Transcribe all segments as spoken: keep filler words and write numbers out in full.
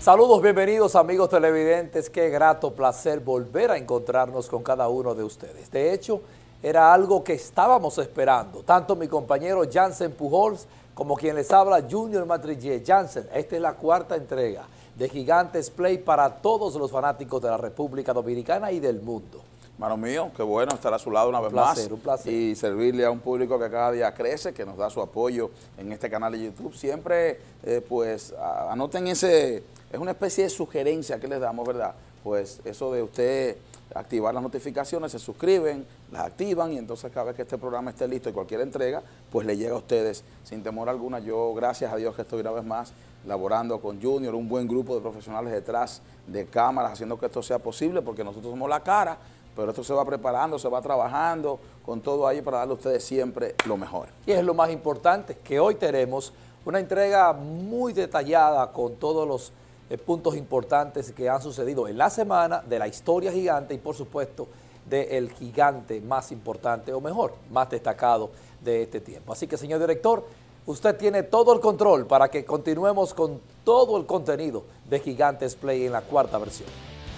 Saludos, bienvenidos amigos televidentes, qué grato placer volver a encontrarnos con cada uno de ustedes. De hecho, era algo que estábamos esperando, tanto mi compañero Jansen Pujols como quien les habla Junior Matrillé. Jansen, esta es la cuarta entrega de Gigantes Play para todos los fanáticos de la República Dominicana y del mundo. Hermano mío, qué bueno estar a su lado una vez más. Un placer, un placer. Y servirle a un público que cada día crece, que nos da su apoyo en este canal de YouTube. Siempre, eh, pues, a, anoten ese, es una especie de sugerencia que les damos, ¿verdad? Pues eso de usted activar las notificaciones, se suscriben, las activan y entonces cada vez que este programa esté listo y cualquier entrega, pues le llega a ustedes sin temor alguna. Yo, gracias a Dios que estoy una vez más laborando con Junior, un buen grupo de profesionales detrás de cámaras, haciendo que esto sea posible, porque nosotros somos la cara, pero esto se va preparando, se va trabajando con todo ahí para darle a ustedes siempre lo mejor. Y es lo más importante, que hoy tenemos una entrega muy detallada con todos los eh, puntos importantes que han sucedido en la semana de la historia gigante y por supuesto del gigante más importante o mejor, más destacado de este tiempo. Así que señor director, usted tiene todo el control para que continuemos con todo el contenido de Gigantes Play en la cuarta versión.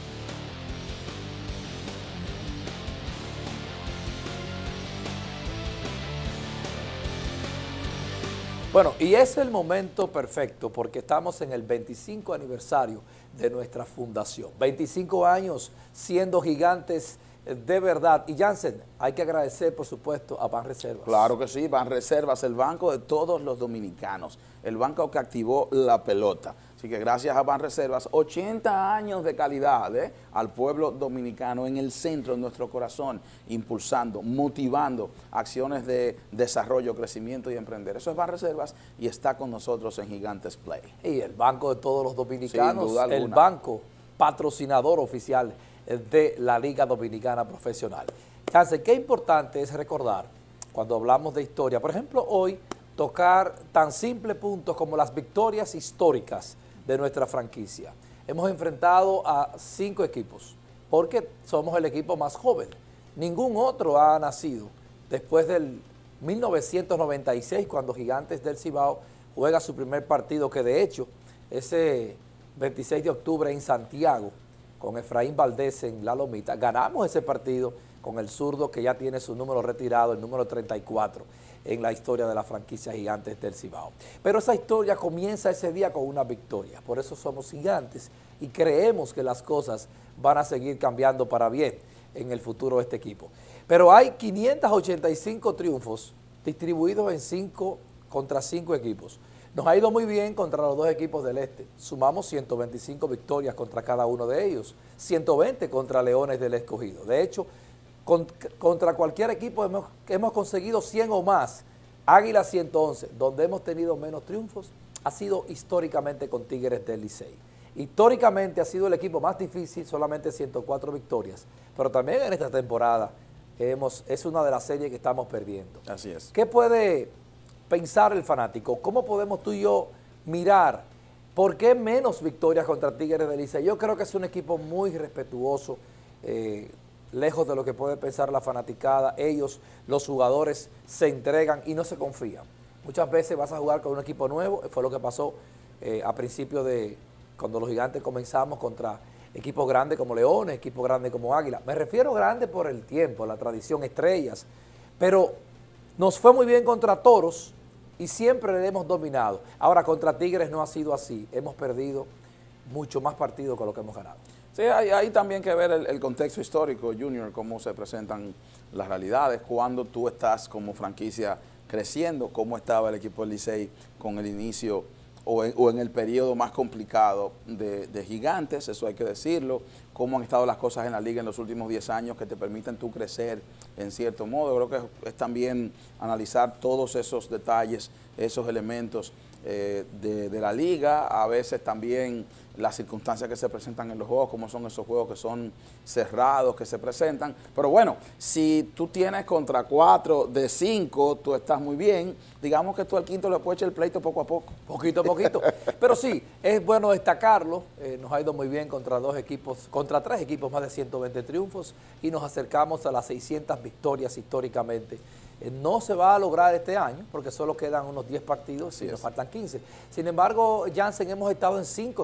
Bueno, y es el momento perfecto porque estamos en el veinticinco aniversario de nuestra fundación. veinticinco años siendo Gigantes de verdad. Y Jansen, hay que agradecer, por supuesto, a Banreservas. Claro que sí, Banreservas, el banco de todos los dominicanos, el banco que activó la pelota. Así que gracias a Banreservas, ochenta años de calidad ¿eh? al pueblo dominicano en el centro de nuestro corazón, impulsando, motivando acciones de desarrollo, crecimiento y emprender. Eso es Banreservas y está con nosotros en Gigantes Play. Y el banco de todos los dominicanos, Sin duda alguna. El banco patrocinador oficial de la Liga Dominicana Profesional. Jansen, qué importante es recordar cuando hablamos de historia, por ejemplo, hoy tocar tan simples puntos como las victorias históricas de nuestra franquicia. Hemos enfrentado a cinco equipos, porque somos el equipo más joven. Ningún otro ha nacido después del mil novecientos noventa y seis, cuando Gigantes del Cibao juega su primer partido, que de hecho, ese veintiséis de octubre en Santiago, con Efraín Valdés en La Lomita, ganamos ese partido con el zurdo que ya tiene su número retirado, el número treinta y cuatro, en la historia de la franquicia Gigantes del Cibao. Pero esa historia comienza ese día con una victoria, por eso somos Gigantes y creemos que las cosas van a seguir cambiando para bien en el futuro de este equipo. Pero hay quinientos ochenta y cinco triunfos distribuidos en cinco contra cinco equipos. Nos ha ido muy bien contra los dos equipos del este. Sumamos ciento veinticinco victorias contra cada uno de ellos, ciento veinte contra Leones del Escogido. De hecho, con, contra cualquier equipo hemos, hemos conseguido cien o más. Águila ciento once, donde hemos tenido menos triunfos, ha sido históricamente con Tigres del Licey. Históricamente ha sido el equipo más difícil, solamente ciento cuatro victorias. Pero también en esta temporada hemos, es una de las series que estamos perdiendo. Así es. ¿Qué puede pensar el fanático? ¿Cómo podemos tú y yo mirar por qué menos victorias contra Tigres del Licey? Yo creo que es un equipo muy respetuoso, eh, lejos de lo que puede pensar la fanaticada. Ellos, los jugadores, se entregan y no se confían. Muchas veces vas a jugar con un equipo nuevo, fue lo que pasó eh, a principio de cuando los Gigantes comenzamos contra equipos grandes como Leones, equipos grandes como Águila. Me refiero grande por el tiempo, la tradición, estrellas, pero nos fue muy bien contra Toros y siempre le hemos dominado. Ahora, contra Tigres no ha sido así. Hemos perdido mucho más partidos que lo que hemos ganado. Sí, hay, hay también que ver el, el contexto histórico, Junior, cómo se presentan las realidades, cuando tú estás como franquicia creciendo, cómo estaba el equipo del Licey con el inicio o en, o en el periodo más complicado de, de Gigantes, eso hay que decirlo, cómo han estado las cosas en la liga en los últimos diez años que te permiten tú crecer en cierto modo. Creo que es, es también analizar todos esos detalles, esos elementos eh, de, de la liga, a veces también las circunstancias que se presentan en los juegos, como son esos juegos que son cerrados, que se presentan. Pero bueno, si tú tienes contra cuatro de cinco, tú estás muy bien. Digamos que tú al quinto le puedes echar el pleito poco a poco. Poquito a poquito. Pero sí, es bueno destacarlo. Eh, nos ha ido muy bien contra dos equipos, contra tres equipos, más de ciento veinte triunfos, y nos acercamos a las seiscientas victorias históricamente. Eh, no se va a lograr este año, porque solo quedan unos diez partidos y nos faltan quince. Sin embargo, Jansen, hemos estado en cinco series finales.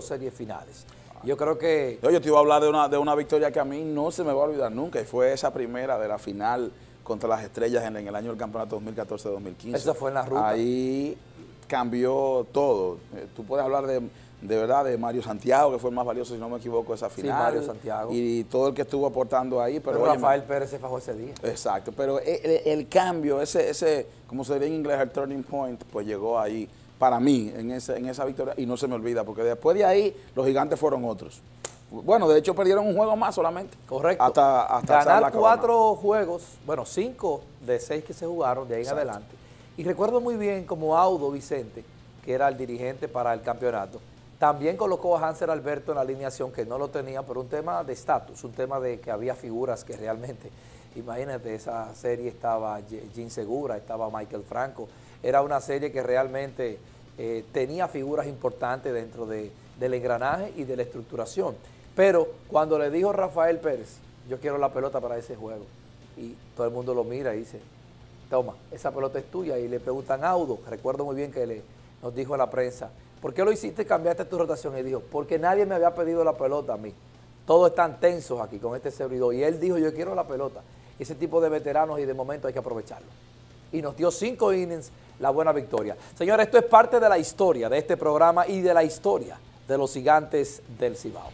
finales. Yo creo que... Yo, yo te iba a hablar de una, de una victoria que a mí no se me va a olvidar nunca, y fue esa primera de la final contra las Estrellas en, en el año del campeonato dos mil catorce dos mil quince. Esa fue en la ruta. Ahí cambió todo. Eh, tú puedes hablar de, de verdad de Mario Santiago, que fue el más valioso, si no me equivoco, esa final. Sí, Mario Santiago. Y todo el que estuvo aportando ahí. Pero, pero oye, Rafael Pérez se fajó ese día. Exacto, pero el, el, el cambio, ese, ese, como se diría en inglés, el turning point, pues llegó ahí para mí en, ese, en esa victoria, y no se me olvida, porque después de ahí los gigantes fueron otros. Bueno, de hecho perdieron un juego más solamente. Correcto. Hasta, hasta ganar cuatro juegos, bueno, cinco de seis que se jugaron de ahí Exacto. en adelante. Y recuerdo muy bien como Audo Vicente, que era el dirigente para el campeonato, también colocó a Hanser Alberto en la alineación, que no lo tenía por un tema de estatus, un tema de que había figuras que realmente, imagínate, esa serie estaba Jim Segura, estaba Michael Franco, era una serie que realmente eh, tenía figuras importantes dentro de, del engranaje y de la estructuración. Pero cuando le dijo Rafael Pérez, yo quiero la pelota para ese juego, y todo el mundo lo mira y dice, toma, esa pelota es tuya, y le preguntan a Audo, recuerdo muy bien que le, nos dijo a la prensa, ¿por qué lo hiciste, cambiaste tu rotación? Y dijo, porque nadie me había pedido la pelota a mí, todos están tensos aquí con este servidor, y él dijo, yo quiero la pelota. Ese tipo de veteranos y de momento hay que aprovecharlo. Y nos dio cinco innings la buena victoria. Señores, esto es parte de la historia de este programa y de la historia de los Gigantes del Cibao.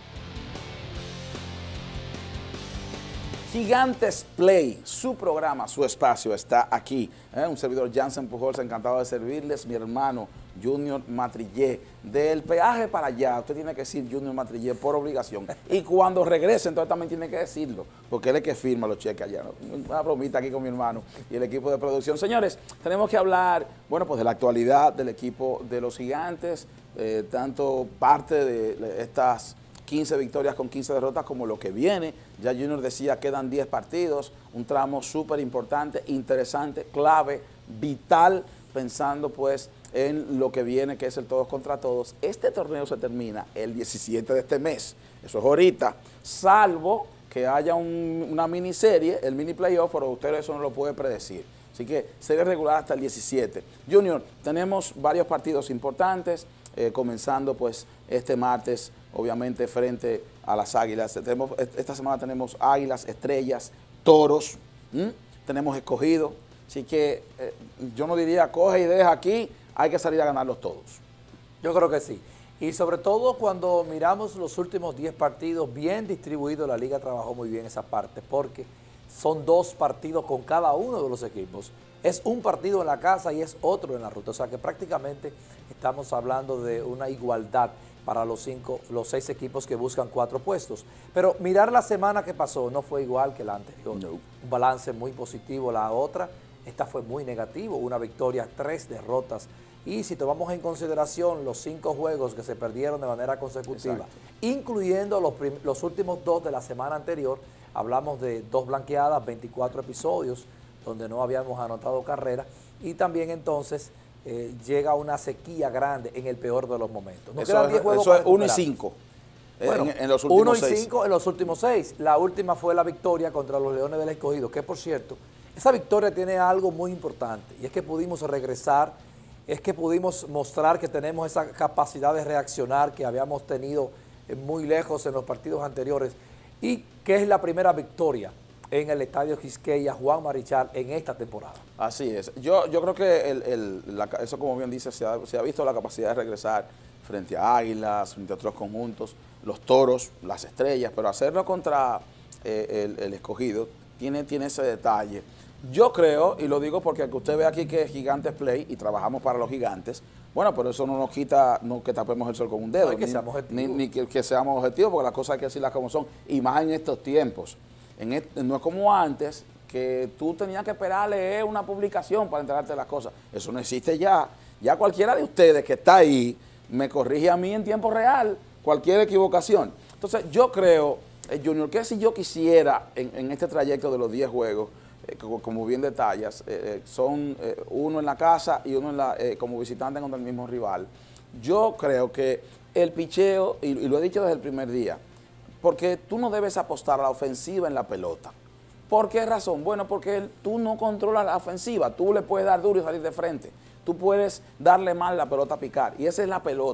Gigantes Play, su programa, su espacio está aquí. ¿eh? Un servidor Jansen Pujols, encantado de servirles, mi hermano Junior Matrillé. Del peaje para allá, usted tiene que decir Junior Matrillé por obligación. Y cuando regrese, entonces también tiene que decirlo, porque él es que firma los cheques allá. Una bromita aquí con mi hermano y el equipo de producción. Señores, tenemos que hablar, bueno, pues de la actualidad del equipo de los Gigantes, eh, tanto parte de estas quince victorias con quince derrotas como lo que viene. Ya Junior decía, quedan diez partidos, un tramo súper importante, interesante, clave, vital, pensando pues en lo que viene, que es el todos contra todos. Este torneo se termina el diecisiete de este mes, eso es ahorita, salvo que haya un, una miniserie, el mini playoff, pero usted eso no lo puede predecir. Así que serie regular hasta el diecisiete. Junior, tenemos varios partidos importantes, eh, comenzando pues este martes, obviamente frente a las Águilas. Tenemos, esta semana tenemos Águilas, Estrellas, Toros, ¿m? tenemos Escogido. Así que eh, yo no diría coge y deja aquí, hay que salir a ganarlos todos. Yo creo que sí. Y sobre todo cuando miramos los últimos diez partidos, bien distribuidos, la liga trabajó muy bien esa parte, porque son dos partidos con cada uno de los equipos. Es un partido en la casa y es otro en la ruta. O sea que prácticamente estamos hablando de una igualdad para los cinco, los seis equipos que buscan cuatro puestos. Pero mirar la semana que pasó no fue igual que la anterior. No. Un balance muy positivo. La otra, esta fue muy negativo. Una victoria, tres derrotas. Y si tomamos en consideración los cinco juegos que se perdieron de manera consecutiva, Exacto. incluyendo los, los últimos dos de la semana anterior, hablamos de dos blanqueadas, veinticuatro episodios, donde no habíamos anotado carrera, y también entonces eh, llega una sequía grande en el peor de los momentos. Nos eso es, eso es uno y cinco bueno, en, en los últimos uno y seis. cinco en los últimos seis. La última fue la victoria contra los Leones del Escogido, que por cierto, esa victoria tiene algo muy importante, y es que pudimos regresar, es que pudimos mostrar que tenemos esa capacidad de reaccionar que habíamos tenido muy lejos en los partidos anteriores, y que es la primera victoria en el Estadio Quisqueya Juan Marichal en esta temporada. Así es. Yo, yo creo que el, el, la, eso, como bien dice, se ha, se ha visto la capacidad de regresar frente a Águilas, frente a otros conjuntos, los Toros, las Estrellas, pero hacerlo contra eh, el, el Escogido tiene, tiene ese detalle. Yo creo, y lo digo porque aunque usted ve aquí que es Gigantes Play y trabajamos para los Gigantes, bueno, pero eso no nos quita no que tapemos el sol con un dedo, no, que ni, seamos ni, ni que, que seamos objetivos, porque las cosas hay que decirlas como son, y más en estos tiempos. En este, no es como antes, que tú tenías que esperar a leer una publicación para enterarte de las cosas. Eso no existe ya. Ya cualquiera de ustedes que está ahí me corrige a mí en tiempo real cualquier equivocación. Entonces yo creo, eh, Junior, que si yo quisiera en, en este trayecto de los diez juegos, eh, como, como bien detallas, eh, son eh, uno en la casa y uno en la, eh, como visitante contra el mismo rival, yo creo que el picheo, y, y lo he dicho desde el primer día, porque tú no debes apostar a la ofensiva en la pelota. ¿Por qué razón? Bueno, porque tú no controlas la ofensiva, tú le puedes dar duro y salir de frente, tú puedes darle mal la pelota a picar, y esa es la pelota.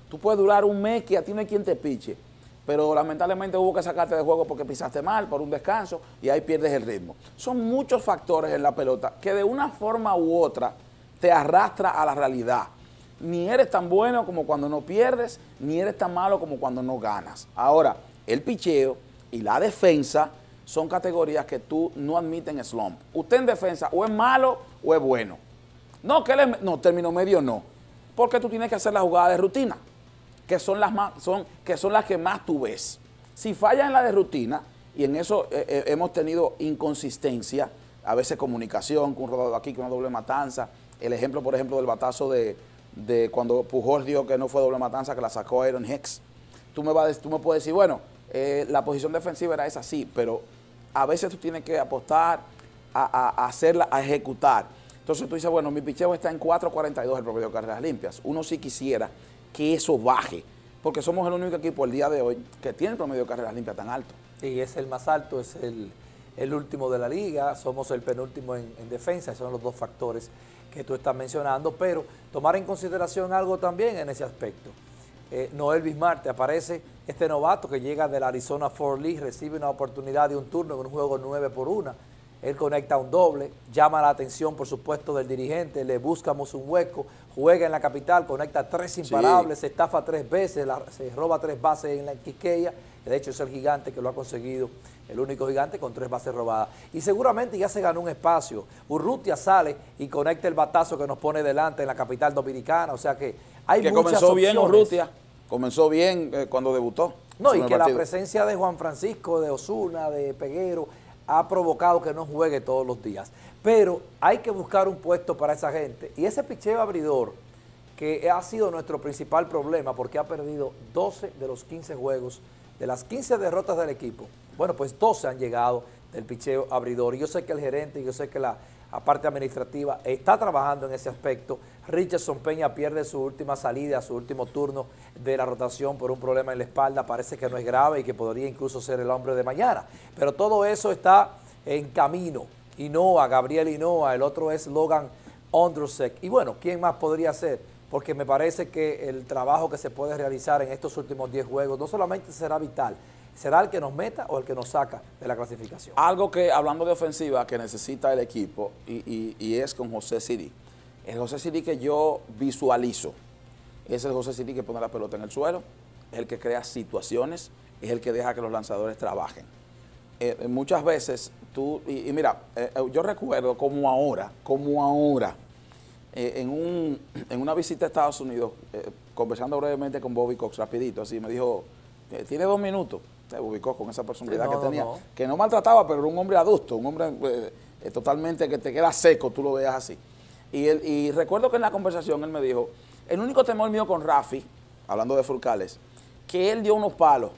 Tú puedes durar un mes que a ti no hay quien te piche, pero lamentablemente hubo que sacarte de juego porque pisaste mal, por un descanso, y ahí pierdes el ritmo. Son muchos factores en la pelota que de una forma u otra te arrastra a la realidad. Ni eres tan bueno como cuando no pierdes, ni eres tan malo como cuando no ganas. Ahora, el picheo y la defensa son categorías que tú no admiten slump. Usted en defensa o es malo o es bueno. No, que él es, no, término medio no. Porque tú tienes que hacer la jugada de rutina, que son las, más, son, que, son las que más tú ves. Si fallas en la de rutina, y en eso eh, eh, hemos tenido inconsistencia, a veces comunicación, con un rodado aquí, con una doble matanza. El ejemplo, por ejemplo, del batazo de, de cuando Pujol dijo que no fue doble matanza, que la sacó Aaron Hicks. Tú me, vas, tú me puedes decir, bueno, eh, la posición defensiva era esa, sí, pero a veces tú tienes que apostar a, a, a hacerla, a ejecutar. Entonces tú dices, bueno, mi picheo está en cuatro cuarenta y dos el promedio de carreras limpias. Uno sí quisiera que eso baje, porque somos el único equipo el día de hoy que tiene el promedio de carreras limpias tan alto. Sí, es el más alto, es el, el último de la liga, somos el penúltimo en, en defensa, esos son los dos factores que tú estás mencionando, pero tomar en consideración algo también en ese aspecto. Eh, Noel Bismarte, aparece este novato que llega del Arizona Fall League, recibe una oportunidad de un turno en un juego nueve por una. Él conecta un doble, llama la atención, por supuesto, del dirigente, le buscamos un hueco, juega en la capital, conecta tres imparables, sí. Se estafa tres veces, la, se roba tres bases en la Quisqueya, de hecho es el gigante que lo ha conseguido, el único gigante con tres bases robadas. Y seguramente ya se ganó un espacio. Urrutia sale y conecta el batazo que nos pone delante en la capital dominicana, o sea que hay que muchas comenzó opciones. bien Urrutia, comenzó bien eh, cuando debutó. No, y que partido. La presencia de Juan Francisco, de Osuna, de Peguero, ha provocado que no juegue todos los días. Pero hay que buscar un puesto para esa gente. Y ese picheo abridor, que ha sido nuestro principal problema, porque ha perdido doce de los quince juegos, de las quince derrotas del equipo, bueno, pues doce han llegado del picheo abridor. Y yo sé que el gerente, y yo sé que la, la parte administrativa está trabajando en ese aspecto. Richardson Peña pierde su última salida, su último turno de la rotación por un problema en la espalda, parece que no es grave y que podría incluso ser el hombre de mañana. Pero todo eso está en camino. Hinoa, Gabriel Hinoa, el otro es Logan Ondrusek. Y bueno, ¿quién más podría ser? Porque me parece que el trabajo que se puede realizar en estos últimos diez juegos no solamente será vital, será el que nos meta o el que nos saca de la clasificación. Algo que, hablando de ofensiva, que necesita el equipo, y, y, y es con José Siri. El José Siri que yo visualizo es el José Siri que pone la pelota en el suelo, es el que crea situaciones, es el que deja que los lanzadores trabajen. Eh, muchas veces tú, y, y mira, eh, yo recuerdo como ahora, como ahora, eh, en, un, en una visita a Estados Unidos, eh, conversando brevemente con Bobby Cox, rapidito, así me dijo, eh, tiene dos minutos, eh, Bobby Cox con esa personalidad no, que tenía, no. que no maltrataba, pero era un hombre adulto, un hombre eh, eh, totalmente que te queda seco, tú lo veas así. Y, él, y recuerdo que en la conversación él me dijo, el único temor mío con Rafi, hablando de Furcales, que él dio unos palos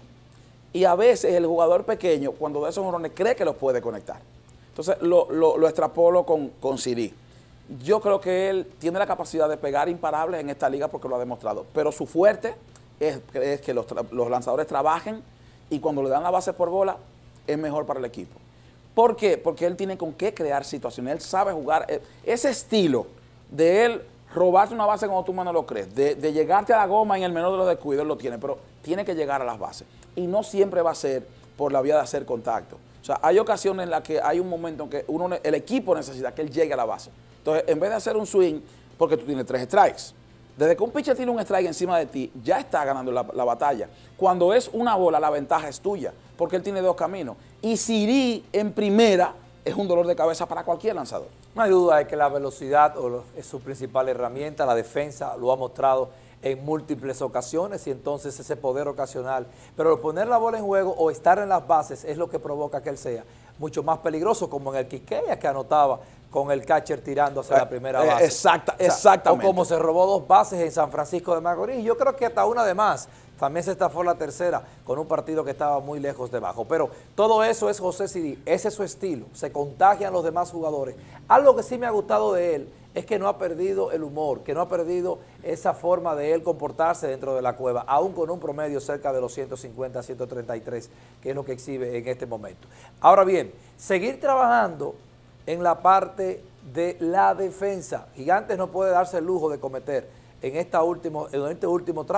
y a veces el jugador pequeño, cuando da esos jonrones, cree que los puede conectar. Entonces lo, lo, lo extrapolo con, con Siri. Yo creo que él tiene la capacidad de pegar imparables en esta liga porque lo ha demostrado, pero su fuerte es, es que los, los lanzadores trabajen y cuando le dan la base por bola es mejor para el equipo. ¿Por qué? Porque él tiene con qué crear situaciones, él sabe jugar, ese estilo de él robarte una base cuando tú más no lo crees, de, de llegarte a la goma en el menor de los descuidos, él lo tiene, pero tiene que llegar a las bases. Y no siempre va a ser por la vía de hacer contacto. O sea, hay ocasiones en las que hay un momento en que uno, el equipo necesita que él llegue a la base. Entonces, en vez de hacer un swing, porque tú tienes tres strikes, desde que un pitcher tiene un strike encima de ti, ya está ganando la, la batalla. Cuando es una bola, la ventaja es tuya, porque él tiene dos caminos. Y Siri en primera es un dolor de cabeza para cualquier lanzador. No hay duda de que la velocidad es su principal herramienta, la defensa lo ha mostrado en múltiples ocasiones y entonces ese poder ocasional. Pero poner la bola en juego o estar en las bases es lo que provoca que él sea mucho más peligroso, como en el Quisqueya que anotaba con el catcher tirando hacia eh, la primera base. Eh, exacta, o sea, exactamente. O como se robó dos bases en San Francisco de Macorís. Yo creo que hasta una de más. También se estafó la tercera con un partido que estaba muy lejos debajo. Pero todo eso es José Siri, ese es su estilo. Se contagian los demás jugadores. Algo que sí me ha gustado de él es que no ha perdido el humor, que no ha perdido esa forma de él comportarse dentro de la cueva, aún con un promedio cerca de los ciento cincuenta, ciento treinta y tres, que es lo que exhibe en este momento. Ahora bien, seguir trabajando en la parte de la defensa. Gigantes no puede darse el lujo de cometer en, esta último, en este último tramo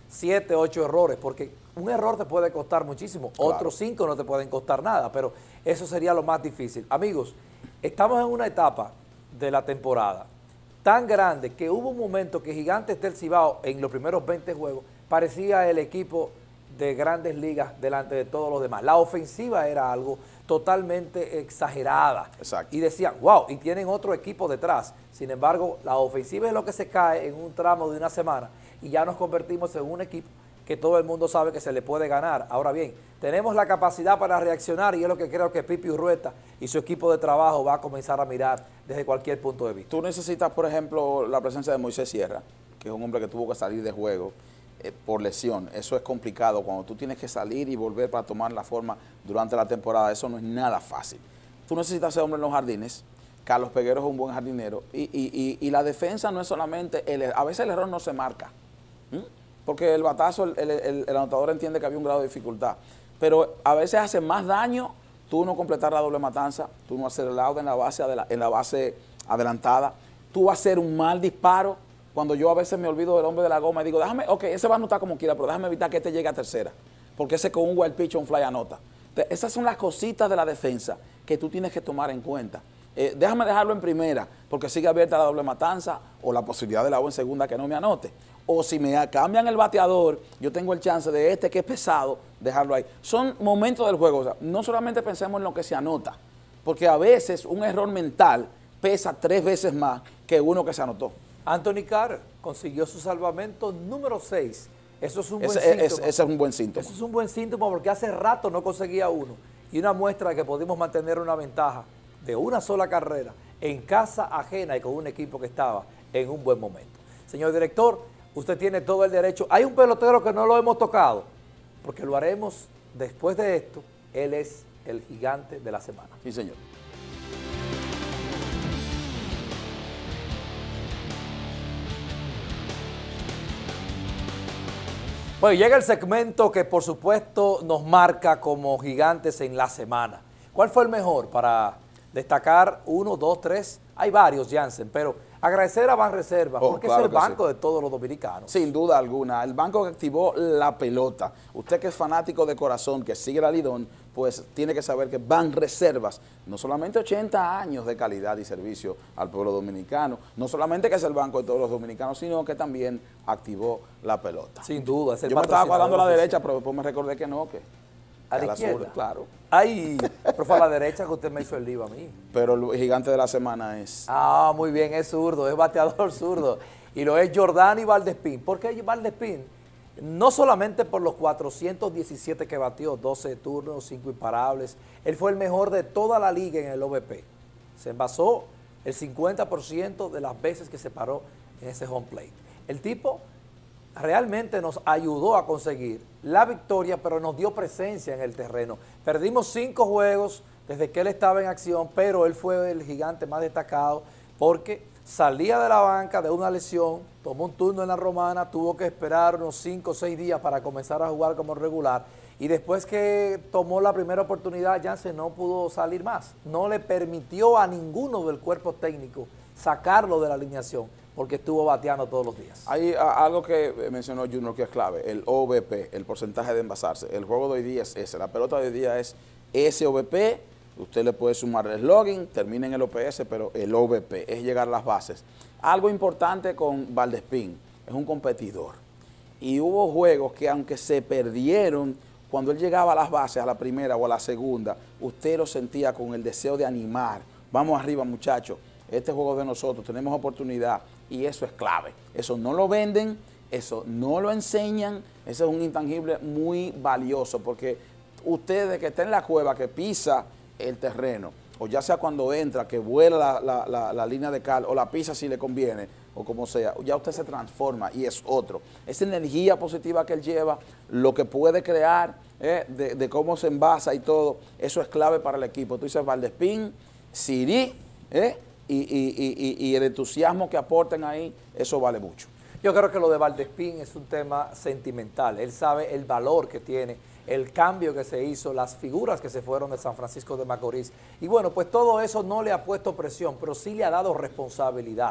siete, ocho errores, porque un error te puede costar muchísimo, Claro. otros cinco no te pueden costar nada, pero eso sería lo más difícil. Amigos, estamos en una etapa de la temporada tan grande que hubo un momento que Gigantes del Cibao en los primeros veinte juegos parecía el equipo de Grandes Ligas delante de todos los demás. La ofensiva era algo totalmente exagerada. Exacto. Y decían, wow, y tienen otro equipo detrás. Sin embargo, la ofensiva es lo que se cae en un tramo de una semana y ya nos convertimos en un equipo que todo el mundo sabe que se le puede ganar. Ahora bien, tenemos la capacidad para reaccionar y es lo que creo que Pipi Urrueta y su equipo de trabajo va a comenzar a mirar desde cualquier punto de vista. Tú necesitas, por ejemplo, la presencia de Moisés Sierra, que es un hombre que tuvo que salir de juego eh, por lesión. Eso es complicado cuando tú tienes que salir y volver para tomar la forma durante la temporada. Eso no es nada fácil. Tú necesitas ser hombre en los jardines. Carlos Peguero es un buen jardinero. Y, y, y, y la defensa no es solamente, el, a veces el error no se marca. ¿Mm? Porque el batazo, el, el, el anotador entiende que había un grado de dificultad. Pero a veces hace más daño tú no completar la doble matanza, tú no hacer el out en la base, en la base adelantada, tú hacer un mal disparo. Cuando yo a veces me olvido del hombre de la goma y digo, déjame, ok, ese va a anotar como quiera, pero déjame evitar que este llegue a tercera. Porque ese con un wild pitch o un fly anota. Entonces, esas son las cositas de la defensa que tú tienes que tomar en cuenta. Eh, déjame dejarlo en primera, porque sigue abierta la doble matanza o la posibilidad de la O en segunda que no me anote. O si me cambian el bateador, yo tengo el chance de este que es pesado, dejarlo ahí. Son momentos del juego. O sea, no solamente pensemos en lo que se anota, porque a veces un error mental pesa tres veces más que uno que se anotó. Anthony Carter consiguió su salvamento número seis. Eso es un buen Ese, síntoma. es, ese es un buen síntoma. Eso es un buen síntoma porque hace rato no conseguía uno. Y una muestra de que pudimos mantener una ventaja de una sola carrera en casa ajena y con un equipo que estaba en un buen momento. Señor director, usted tiene todo el derecho. Hay un pelotero que no lo hemos tocado, porque lo haremos después de esto. Él es el gigante de la semana. Sí, señor. Bueno, llega el segmento que por supuesto nos marca como gigantes en la semana. ¿Cuál fue el mejor para destacar uno, dos, tres? Hay varios, Jansen, pero agradecer a Banreservas, Oh, porque claro es el que banco sí. de todos los dominicanos. Sin duda alguna, el banco que activó la pelota. Usted que es fanático de corazón, que sigue la Lidón, pues tiene que saber que Banreservas, no solamente ochenta años de calidad y servicio al pueblo dominicano, no solamente que es el banco de todos los dominicanos, sino que también activó la pelota. Sin duda, es el Yo me estaba cuadrando a la patrocinador derecha, pero después me recordé que no, que a que la a la zurda, izquierda. claro. Ay, pero fue a la derecha que usted me hizo el lío a mí. Pero el gigante de la semana es... Ah, muy bien, es zurdo, es bateador zurdo. Y lo es Jordani Valdespín. ¿Por qué Valdespín? No solamente por los cuatrocientos diecisiete que batió, doce turnos, cinco imparables. Él fue el mejor de toda la liga en el O V P. Se envasó el cincuenta por ciento de las veces que se paró en ese home plate. El tipo realmente nos ayudó a conseguir la victoria, pero nos dio presencia en el terreno. Perdimos cinco juegos desde que él estaba en acción, pero él fue el gigante más destacado porque salía de la banca de una lesión, tomó un turno en la Romana, tuvo que esperar unos cinco o seis días para comenzar a jugar como regular, y después que tomó la primera oportunidad, Jansen no pudo salir más. No le permitió a ninguno del cuerpo técnico sacarlo de la alineación, porque estuvo bateando todos los días. Hay a, algo que mencionó Junior que es clave, el O V P, el porcentaje de envasarse. El juego de hoy día es ese, la pelota de hoy día es ese O V P, usted le puede sumar el slogan, termina en el O P S, pero el O V P es llegar a las bases. Algo importante con Valdespín, es un competidor. Y hubo juegos que aunque se perdieron, cuando él llegaba a las bases, a la primera o a la segunda, usted lo sentía con el deseo de animar. Vamos arriba, muchachos, este juego de nosotros, tenemos oportunidad. Y eso es clave. Eso no lo venden, eso no lo enseñan, eso es un intangible muy valioso, porque usted que está en la cueva, que pisa el terreno, o ya sea cuando entra, que vuela la, la, la, la línea de cal, o la pisa si le conviene, o como sea, ya usted se transforma y es otro. Esa energía positiva que él lleva, lo que puede crear, eh, de, de cómo se envasa y todo, eso es clave para el equipo. Tú dices Valdespín, Siri, eh, Y, y, y, y el entusiasmo que aporten ahí, eso vale mucho. Yo creo que lo de Valdespín es un tema sentimental. Él sabe el valor que tiene, el cambio que se hizo, las figuras que se fueron de San Francisco de Macorís. Y bueno, pues todo eso no le ha puesto presión, pero sí le ha dado responsabilidad.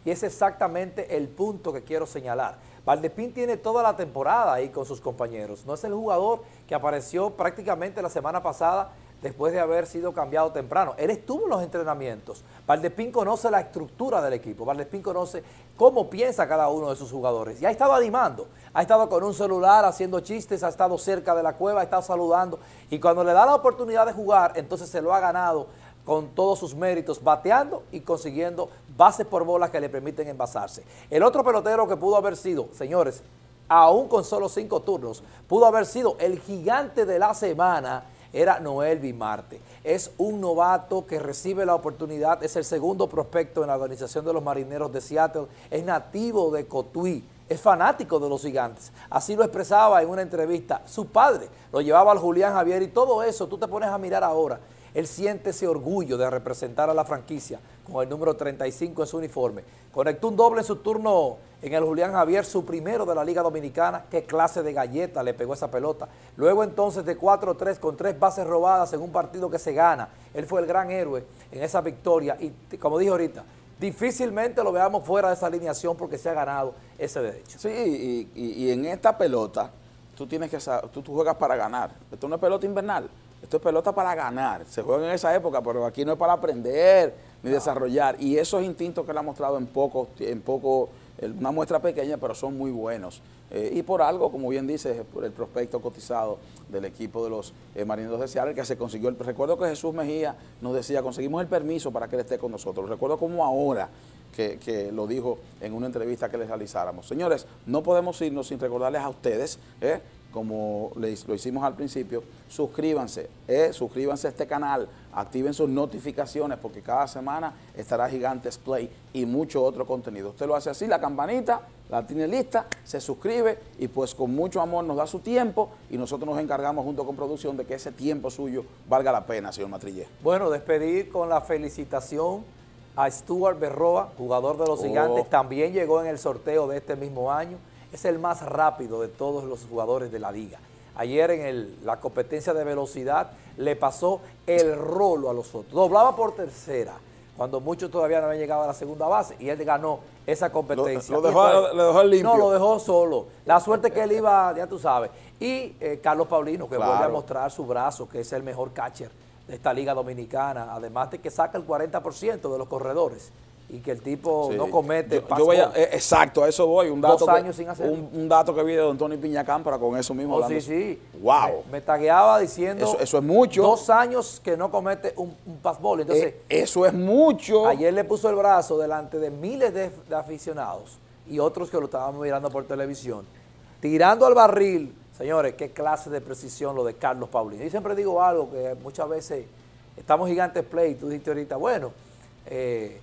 y es exactamente el punto que quiero señalar. Valdespín tiene toda la temporada ahí con sus compañeros. No es el jugador que apareció prácticamente la semana pasada después de haber sido cambiado temprano. Él estuvo en los entrenamientos. Valdespín conoce la estructura del equipo. Valdespín conoce cómo piensa cada uno de sus jugadores. Y ha estado animando. Ha estado con un celular haciendo chistes, ha estado cerca de la cueva, ha estado saludando. Y cuando le da la oportunidad de jugar, entonces se lo ha ganado con todos sus méritos, bateando y consiguiendo bases por bolas que le permiten envasarse. El otro pelotero que pudo haber sido, señores, aún con solo cinco turnos, pudo haber sido el gigante de la semana, era Noelvi Marte. Es un novato que recibe la oportunidad, es el segundo prospecto en la organización de los Marineros de Seattle, es nativo de Cotuí, es fanático de los Gigantes. Así lo expresaba en una entrevista. Su padre lo llevaba al Julián Javier y todo eso, tú te pones a mirar ahora. Él siente ese orgullo de representar a la franquicia con el número treinta y cinco en su uniforme. Conectó un doble en su turno en el Julián Javier, su primero de la Liga Dominicana. Qué clase de galleta le pegó esa pelota. Luego entonces de cuatro tres con tres bases robadas en un partido que se gana. Él fue el gran héroe en esa victoria y, como dije ahorita, difícilmente lo veamos fuera de esa alineación porque se ha ganado ese derecho. Sí, y, y, y en esta pelota tú tienes que saber, tú, tú juegas para ganar. Esto no es pelota invernal. Esto es pelota para ganar, se juega en esa época, pero aquí no es para aprender ni no. desarrollar. Y esos instintos que él ha mostrado en poco, en poco, una muestra pequeña, pero son muy buenos. Eh, y por algo, como bien dice, por el prospecto cotizado del equipo de los eh, Marineros de Seattle, que se consiguió el... Recuerdo que Jesús Mejía nos decía, conseguimos el permiso para que él esté con nosotros. Recuerdo como ahora que, que lo dijo en una entrevista que les realizáramos. Señores, no podemos irnos sin recordarles a ustedes, ¿eh? como les, lo hicimos al principio, suscríbanse, eh, suscríbanse a este canal, activen sus notificaciones porque cada semana estará Gigantes Play y mucho otro contenido. Usted lo hace así, la campanita, la tiene lista, se suscribe y pues con mucho amor nos da su tiempo y nosotros nos encargamos junto con producción de que ese tiempo suyo valga la pena, señor Matrillé. Bueno, despedir con la felicitación a Stuart Berroa, jugador de los Oh. Gigantes, también llegó en el sorteo de este mismo año. Es el más rápido de todos los jugadores de la liga. Ayer en el, la competencia de velocidad le pasó el rolo a los otros. Doblaba por tercera, cuando muchos todavía no habían llegado a la segunda base, y él ganó esa competencia. Lo, lo, dejó, entonces, lo dejó limpio. No, lo dejó solo. La suerte que él iba, ya tú sabes. Y eh, Carlos Paulino, que claro. vuelve a mostrar su brazo, que es el mejor catcher de esta liga dominicana, además de que saca el cuarenta por ciento de los corredores. Y que el tipo sí. no comete yo, yo voy a, eh, exacto, a eso voy. Un dato Dos años que, sin hacerlo. Un, un dato que vi de don Tony Piñacámpara con eso mismo. Oh, sí, sí. Wow. Me, me tagueaba diciendo... Eso, eso es mucho. Dos años que no comete un, un fastball. Entonces, eh, eso es mucho. Ayer le puso el brazo delante de miles de, de aficionados y otros que lo estaban mirando por televisión. Tirando al barril. Señores, qué clase de precisión lo de Carlos Paulino. Y siempre digo algo que muchas veces estamos Gigantes Play. Tú dijiste ahorita, bueno... Eh,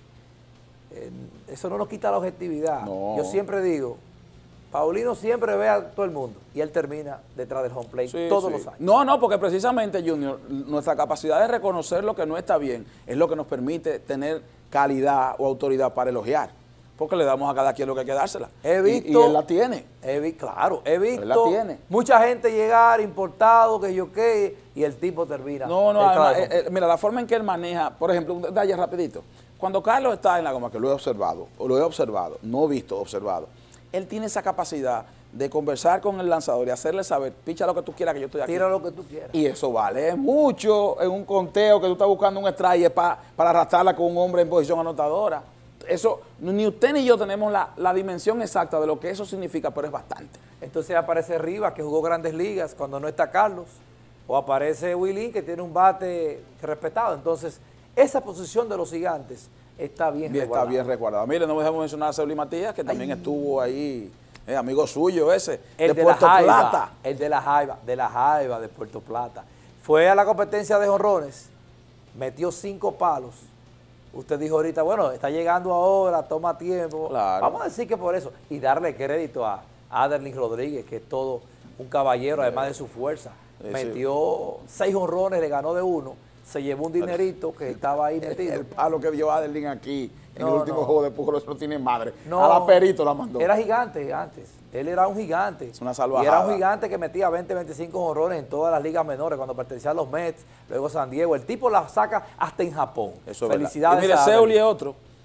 Eh, eso no nos quita la objetividad. No. Yo siempre digo, Paulino siempre ve a todo el mundo y él termina detrás del home plate sí, todos sí. los años. No, no, porque precisamente, Junior, nuestra capacidad de reconocer lo que no está bien es lo que nos permite tener calidad o autoridad para elogiar. Porque le damos a cada quien lo que hay que dársela. He visto, y, y él la tiene. He vi, claro, he visto él la tiene. mucha gente llegar importado, que yo qué, y el tipo termina. No, no, además, eh, eh, mira, la forma en que él maneja, por ejemplo, un detalle rapidito. Cuando Carlos está en la goma, que lo he observado, o lo he observado, no visto, observado, él tiene esa capacidad de conversar con el lanzador y hacerle saber, picha lo que tú quieras que yo estoy aquí. Tira lo que tú quieras. Y eso vale mucho en un conteo que tú estás buscando un strike pa, para arrastrarla con un hombre en posición anotadora. Eso, ni usted ni yo tenemos la, la dimensión exacta de lo que eso significa, pero es bastante. Entonces aparece Rivas, que jugó Grandes Ligas cuando no está Carlos, o aparece Willy, que tiene un bate respetado. Entonces, esa posición de los Gigantes está bien, bien resguardada. Está bien resguardada. Mire, no dejemos mencionar a Seuli Matías, que también Ay. estuvo ahí, eh, amigo suyo ese, el de, de Puerto la Jaiba, Plata. El de la Jaiba, de la Jaiba de Puerto Plata. Fue a la competencia de jonrones, metió cinco palos. Usted dijo ahorita, bueno, está llegando ahora, toma tiempo. Claro. Vamos a decir que por eso. Y darle crédito a Aderlin Rodríguez, que es todo un caballero, además de su fuerza. Sí, metió sí. seis jonrones, le ganó de uno. Se llevó un dinerito que estaba ahí metido. El palo que dio Adelín aquí en no, el último no. juego de Pujols, eso no tiene madre. No, a la Perito la mandó. Era gigante antes. Él era un gigante. Es una salvajada. Y era un gigante que metía veinte, veinticinco jonrones en todas las ligas menores, cuando pertenecía a los Mets, luego San Diego. El tipo la saca hasta en Japón. Eso es Felicidades. Y mire, Seuli es otro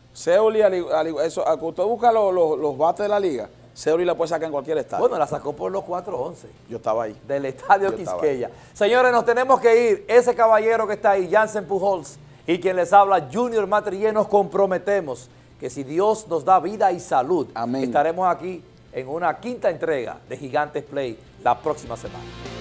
Seoli, al, al, eso, a, usted busca los, los, los bates de la liga, Seoli la puede sacar en cualquier estadio. Bueno, la sacó por los cuatro once. Yo estaba ahí. Del estadio Quisqueya. Señores, nos tenemos que ir. Ese caballero que está ahí, Jansen Pujols, y quien les habla, Junior Matrillé, nos comprometemos que si Dios nos da vida y salud, amén, estaremos aquí en una quinta entrega de Gigantes Play la próxima semana.